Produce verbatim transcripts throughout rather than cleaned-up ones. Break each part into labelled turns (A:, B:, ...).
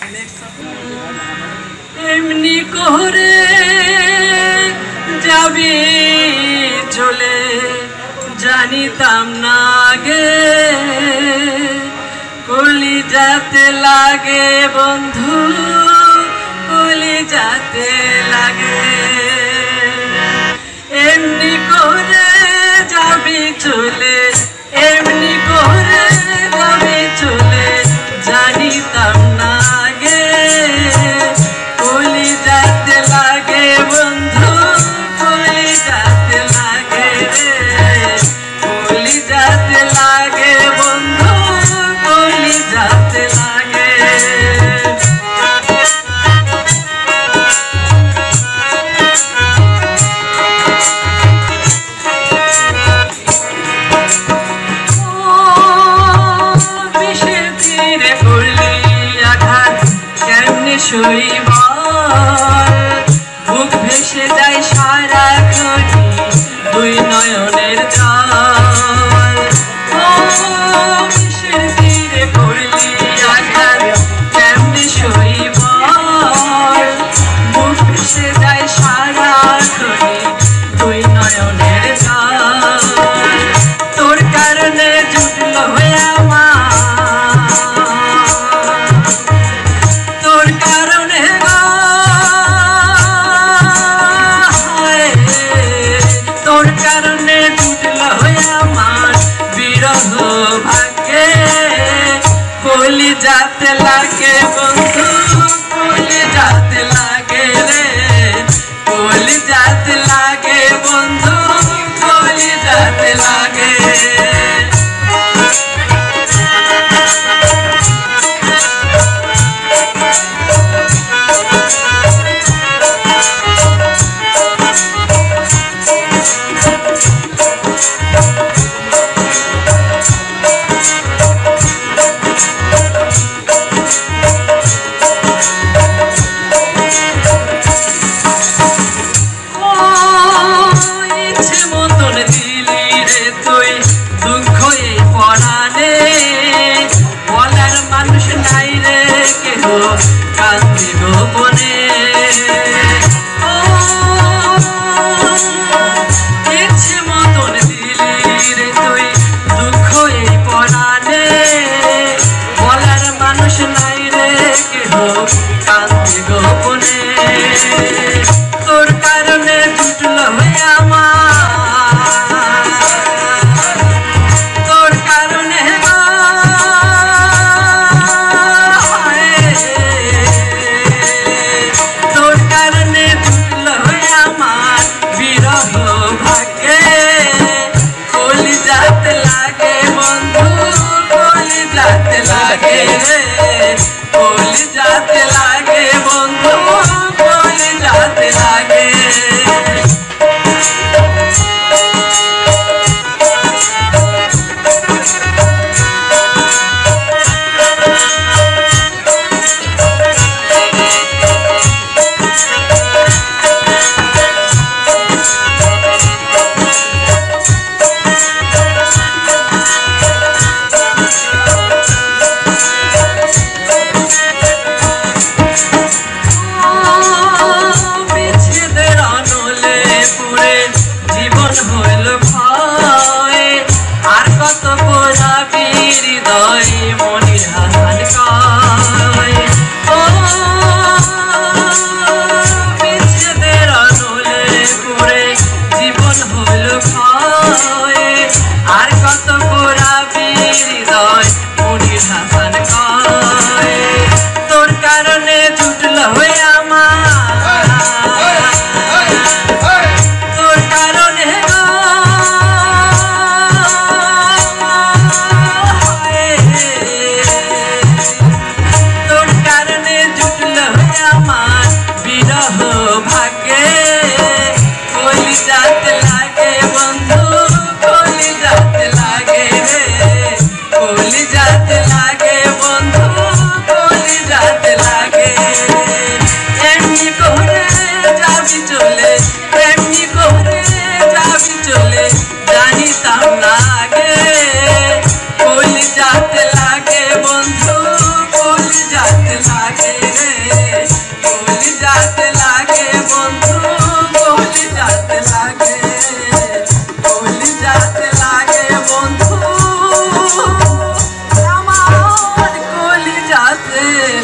A: এমনি করে যাবি চলে জানিতাম না গে কলিজাতে লাগে বন্ধু কলিজাতে লাগে এমনি করে যাবি চলে এমনি করে যাবি চলে জানিতাম না গে কলিজাতে লাগে বন্ধু কলিজাতে লাগে রে কলিজাতে লাগে বন্ধু কলিজাতে লাগে শৈব বুক ভেসে যায় সারা ঘড়ি দুই নয়নের জল বিষের তীরে পড়লি আঘাত কেমনে শৈব বুক ভেসে যায় সারা ঘড়ি দুই নয়নের জল তোর কারণে জুটল হয়ে আমার কলিজাতে লাগে বন্ধু কলিজাতে লাগে রে কলিজাতে লাগে বন্ধু কলিজাতে লাগে কান্দি গোপনে ইচ্ছে মতন দিলি রে তুই দুঃখ এই পরাণে বলার মানুষ নাই রে কেহ কান্দি গোপনে তোর কারণে জুটল হয়ে আমার তোর কারণে কলিজাতে লাগে বন্ধু কলিজাতে লাগে রে কলিজাতে লাগে বন্ধু কলিজাতে লাগে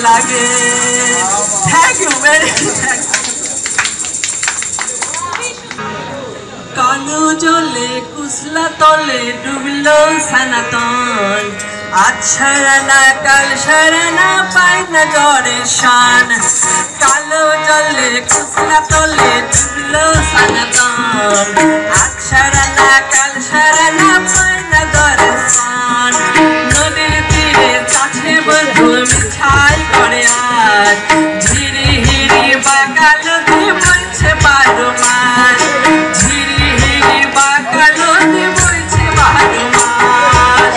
A: লাগে। Thank you very much. কালো জলে কুসলা তলে ডুবলো সনাতন, আজ সারা না কাল সারা না পায় না জ্বরের শান। কালো জলে কুসলা তলে ডুবলো সনাতন, আজ সারা না কাল সারা না পায় না জ্বরের শান। নদীর তীরে চাছে বন্ধু মিঠাই করে আজ, ঝিরি হিরি বাঁকা নদী বইছে বারো মাস, ঝিরি হিরি বাঁকা নদী বইছে বারো মাস।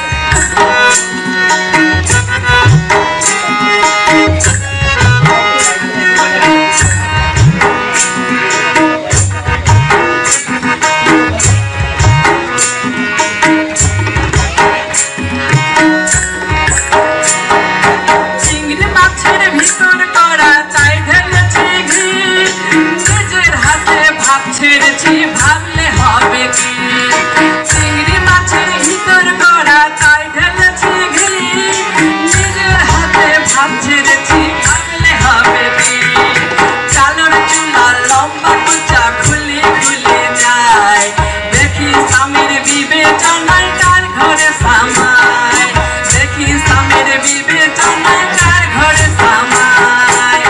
A: চিংড়ি মাছের ভিতর করা তাই ঢেলেছে ঘি, নিজের হাতে ভাব ছেড়েছি ভাবলে হবে কি। চিংড়ি মাছের ভিতর করা তাই ঢেলেছে ঘি, নিজের হাতে ভাব ছেড়েছি ভাবলে হবে কি। চালর চুলা লম্বা কুচা খুলে খুলে যায়, দেখি স্বামীর বিবেচনায় কার ঘরে সামায়, দেখি স্বামীর বিবেচনায় কার ঘরে সামায়।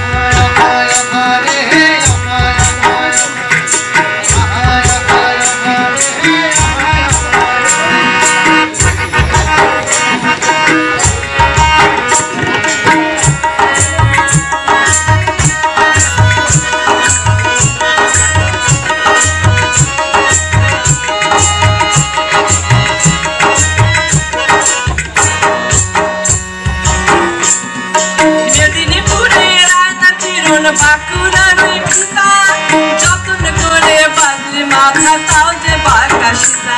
A: মেদিনীপুরে রায়না চিরন বাঁকুড়ার ওই ফিতা, যতন করে বাঁধলে মাথা তাও যে বাঁকা সীতা।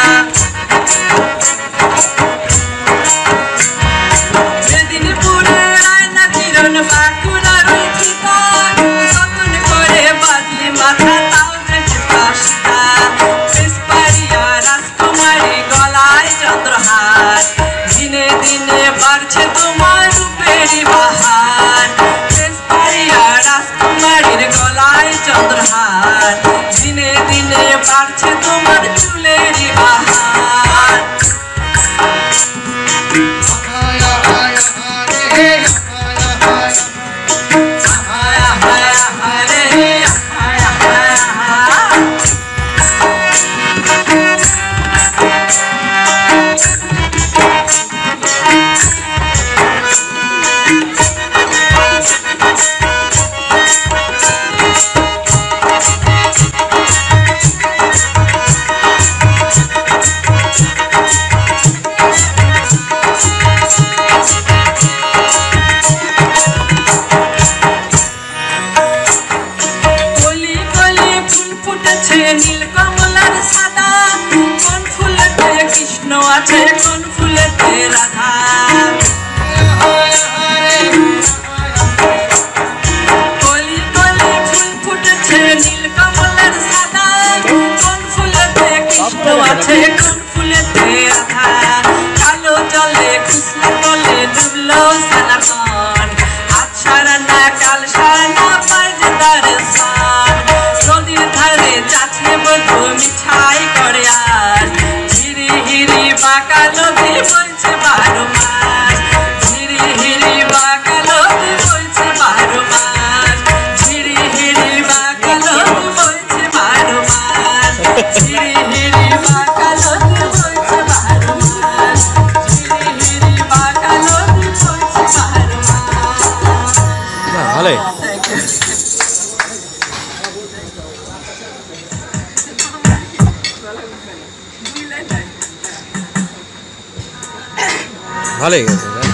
A: মেদিনীপুরে রায়না চিরন বাঁকুড়ার ওই ফিতা, যতন করে বাঁধলে মাথা তাও যে চিতা সীতা। বেশপাড়িয়া রাজকুমারী গলায় চন্দ্রহার, দিনে দিনে বাড়ছে তোমার রূপেরই বাহার। বেশপাড়িয়া রাজকুমারীর গলায় চন্দ্রহার, দিনে দিনে বাড়ছে তোমার চুলেরই বাহার। আহায়া হায়া হারে আহায়া হায়া হা। কলি কলি ফুল ফুটেছে নীল কমলার সাদা, কোন ফুলেতে কৃষ্ণ আছে কোন ফুলেতে রাধা। কলি কলি ফুল ফুটেছে নীল কমলার সাদা, কোন ফুলেতে কৃষ্ণ আছে কোন ফুলেতে রাধা। কালো জলে কুসলা তলে ডুবলো সনাতন, আজ সারা না কাল সারা না পায় যে তারে শান। নদীর ধারে চাছে বধু মিঠাই করে আজ, ঝিরি হিরি বাঁকা নদী বইছে বারো মাস, ঝিরি হিরি বাঁকা নদী বইছে বারো মাস, ঝিরি হিরি বাঁকা নদী বইছে বারো মাস, ঝিরি হিরি বাঁকা নদী বইছে বারো মাস, ঝিরি হিরি বাঁকা নদী বইছে বারো মাস।
B: ভালো ভালোই গেছে।